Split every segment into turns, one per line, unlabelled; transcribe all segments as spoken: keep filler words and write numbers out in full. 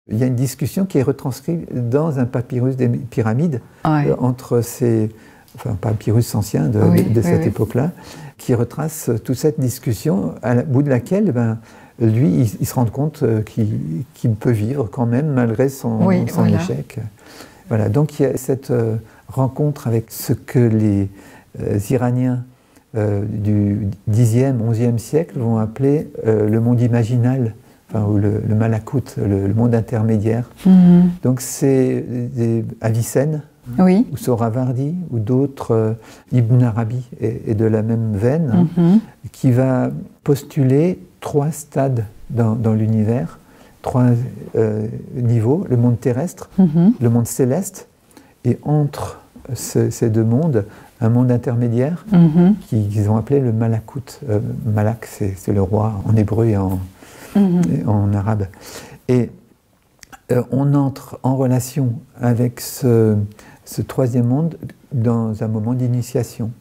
Il y a une discussion qui est retranscrite dans un papyrus des pyramides
ouais.
euh, entre ces, enfin, papyrus anciens de,
oui,
de, de cette
oui,
époque-là, qui retrace toute cette discussion, à la, bout de laquelle, ben, lui, il, il se rend compte qu'il qu'il peut vivre quand même malgré son,
oui,
son
voilà.
échec. Voilà, donc il y a cette euh, rencontre avec ce que les euh, Iraniens euh, du dixième, onzième siècle vont appeler euh, le monde imaginal, enfin, ou le, le Malakut, le, le monde intermédiaire. Mm-hmm. Donc c'est Avicenne,
oui.
ou Sohravardi, ou d'autres, euh, Ibn Arabi est, est de la même veine, hein, mm-hmm. qui va postuler trois stades dans, dans l'univers, trois euh, niveaux, le monde terrestre, mm-hmm. le monde céleste, et entre ce, ces deux mondes, un monde intermédiaire mm-hmm. qu'ils ont appelé le Malakut. Euh, Malak, c'est le roi en hébreu et en, mm-hmm. et en arabe. Et euh, on entre en relation avec ce, ce troisième monde dans un moment d'initiation.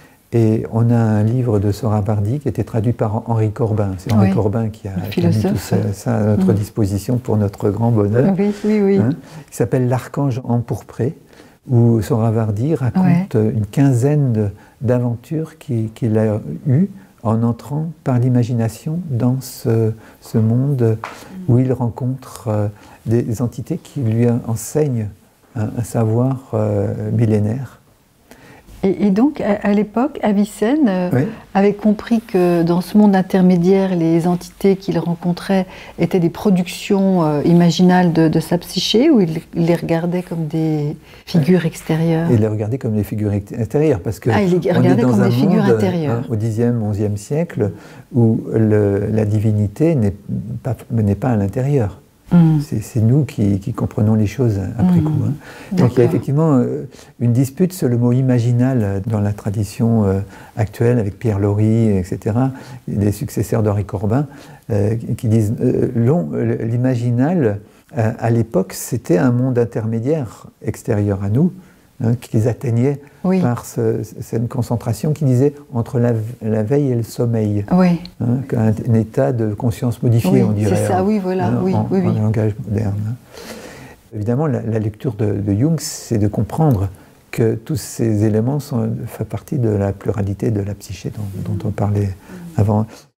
Et on a un livre de Sohravardi qui a été traduit par Henri Corbin. C'est Henri oui. Corbin qui a, qui a mis tout ça, ça à notre mmh. disposition pour notre grand bonheur.
Oui, oui, oui.
Hein, qui s'appelle L'Archange empourpré, où Sohravardi raconte ouais. une quinzaine d'aventures qu'il qu'il a eues en entrant par l'imagination dans ce, ce monde où il rencontre euh, des entités qui lui enseignent un, un savoir euh, millénaire.
Et, et donc, à, à l'époque, Avicenne euh,
oui.
avait compris que dans ce monde intermédiaire, les entités qu'il rencontrait étaient des productions euh, imaginales de, de sa psyché, ou il, il les regardait comme des figures extérieures?
Il les regardait comme des figures extérieures, parce que
ah, il les regardait comme des figures
monde,
intérieures.
Hein, au dixième, onzième siècle, où le, la divinité n'est pas, n'est pas à l'intérieur. Mmh. C'est nous qui, qui comprenons les choses après mmh. coup. Hein. Donc il y a effectivement euh, une dispute sur le mot imaginal dans la tradition euh, actuelle, avec Pierre Lori, et cetera, les successeurs d'Henri Corbin, euh, qui disent euh, l'imaginal, euh, à l'époque, c'était un monde intermédiaire extérieur à nous, hein, qu'ils atteignaient oui. par ce, cette concentration qui disait entre la, la veille et le sommeil.
Oui.
Hein, un, un état de conscience modifié,
oui,
on dirait.
C'est ça, hein, oui, voilà.
Hein,
oui,
en,
oui,
en
oui.
langage moderne. Hein. Évidemment, la, la lecture de, de Jung, c'est de comprendre que tous ces éléments sont, font partie de la pluralité de la psyché dont, dont on parlait avant.